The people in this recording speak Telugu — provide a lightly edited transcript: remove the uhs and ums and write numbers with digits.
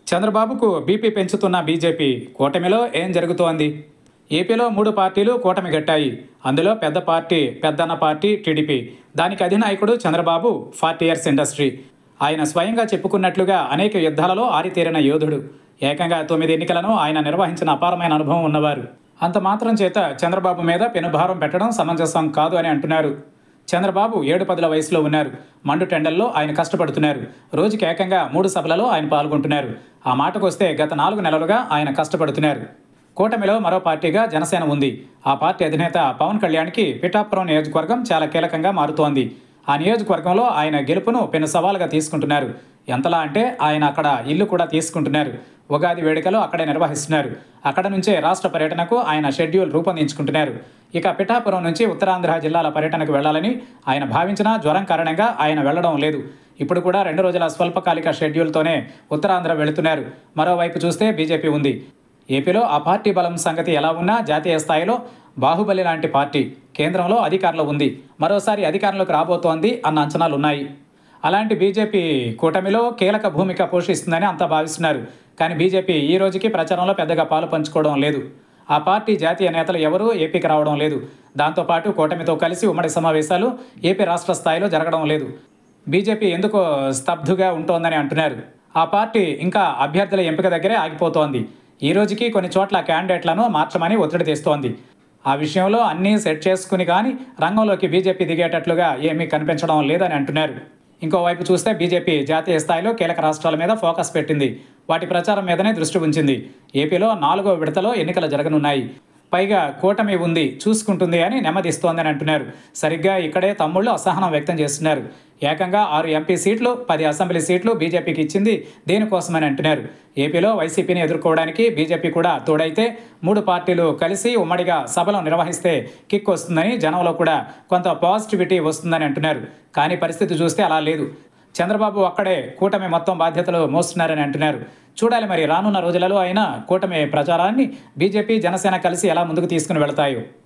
చంద్రబాబుకు బీపీ పెంచుతున్న బీజేపీ కూటమిలో ఏం జరుగుతోంది? ఏపీలో 3 పార్టీలు కూటమి గట్టాయి. అందులో పెద్ద పార్టీ పెద్దన్న పార్టీ టీడీపీ. దానికి అధినాయకుడు చంద్రబాబు 40 ఇయర్స్ ఇండస్ట్రీ. ఆయన స్వయంగా చెప్పుకున్నట్లుగా అనేక యుద్ధాలలో ఆరితేరిన యోధుడు. ఏకంగా 9 ఎన్నికలను ఆయన నిర్వహించిన అపారమైన అనుభవం ఉన్నవారు. అంత మాత్రం చేత చంద్రబాబు మీద పెనుభారం పెట్టడం సమంజసం కాదు అని అంటున్నారు. చంద్రబాబు 7-10 వయసులో ఉన్నారు. మండు టెండల్లో ఆయన కష్టపడుతున్నారు. రోజుకి ఏకంగా 3 సభలలో ఆయన పాల్గొంటున్నారు. ఆ మాటకొస్తే గత 4 నెలలుగా ఆయన కష్టపడుతున్నారు. కూటమిలో మరో పార్టీగా జనసేన ఉంది. ఆ పార్టీ అధినేత పవన్ కళ్యాణ్కి పిఠాపురం నియోజకవర్గం చాలా కీలకంగా మారుతోంది. ఆ నియోజకవర్గంలో ఆయన గెలుపును పెను సవాలుగా తీసుకుంటున్నారు. ఎంతలా అంటే ఆయన అక్కడ ఇల్లు కూడా తీసుకుంటున్నారు. ఉగాది వేడుకలు అక్కడే నిర్వహిస్తున్నారు. అక్కడ నుంచే రాష్ట్ర పర్యటనకు ఆయన షెడ్యూల్ రూపొందించుకుంటున్నారు. ఇక పిఠాపురం నుంచి ఉత్తరాంధ్ర జిల్లాల పర్యటనకు వెళ్లాలని ఆయన భావించినా జ్వరం కారణంగా ఆయన వెళ్లడం లేదు. ఇప్పుడు కూడా 2 రోజుల స్వల్పకాలిక షెడ్యూల్తోనే ఉత్తరాంధ్ర వెళుతున్నారు. మరోవైపు చూస్తే బీజేపీ ఉంది. ఏపీలో ఆ పార్టీ బలం సంగతి ఎలా ఉన్నా జాతీయ స్థాయిలో బాహుబలి లాంటి పార్టీ కేంద్రంలో అధికారంలో ఉంది. మరోసారి అధికారంలోకి రాబోతోంది అన్న అంచనాలున్నాయి. అలాంటి బీజేపీ కూటమిలో కీలక భూమిక పోషిస్తుందని అంతా భావిస్తున్నారు. కానీ బీజేపీ ఈ రోజుకి ప్రచారంలో పెద్దగా పాలు పంచుకోవడం లేదు. ఆ పార్టీ జాతీయ నేతలు ఎవరూ ఏపీకి రావడం లేదు. దాంతోపాటు కూటమితో కలిసి ఉమ్మడి సమావేశాలు ఏపీ రాష్ట్ర స్థాయిలో జరగడం లేదు. బీజేపీ ఎందుకో స్తబ్దుగా ఉంటోందని అంటున్నారు. ఆ పార్టీ ఇంకా అభ్యర్థుల ఎంపిక దగ్గరే ఆగిపోతోంది. ఈ రోజుకి కొన్ని చోట్ల క్యాండిడేట్లను మార్చమని ఒత్తిడి తెస్తోంది. ఆ విషయంలో అన్నీ సెట్ చేసుకుని కానీ రంగంలోకి బీజేపీ దిగేటట్లుగా ఏమీ కనిపించడం లేదని అంటున్నారు. ఇంకోవైపు చూస్తే బీజేపీ జాతీయ స్థాయిలో కీలక రాష్ట్రాల మీద ఫోకస్ పెట్టింది. వాటి ప్రచారం మీదనే దృష్టి ఉంచింది. ఏపీలో 4వ విడతలో ఎన్నికలు జరగనున్నాయి. పైగా కూటమి ఉంది, చూసుకుంటుంది అని నెమ్మదిస్తోందని అంటున్నారు. సరిగ్గా ఇక్కడే తమ్ముళ్ళు అసహనం వ్యక్తం చేస్తున్నారు. ఏకంగా 6 ఎంపీ సీట్లు 10 అసెంబ్లీ సీట్లు బీజేపీకి ఇచ్చింది దేనికోసమని అంటున్నారు. ఏపీలో వైసీపీని ఎదుర్కోవడానికి బీజేపీ కూడా తోడైతే 3 పార్టీలు కలిసి ఉమ్మడిగా సభలు నిర్వహిస్తే కిక్ వస్తుందని జనంలో కూడా కొంత పాజిటివిటీ వస్తుందని అంటున్నారు. కానీ పరిస్థితి చూస్తే అలా లేదు. చంద్రబాబు అక్కడే కూటమి మొత్తం బాధ్యతలు మోస్తున్నారని అంటున్నారు. చూడాలి మరి రానున్న రోజులలో అయినా కూటమి ప్రచారాన్ని బీజేపీ జనసేన కలిసి ఎలా ముందుకు తీసుకుని వెళతాయో.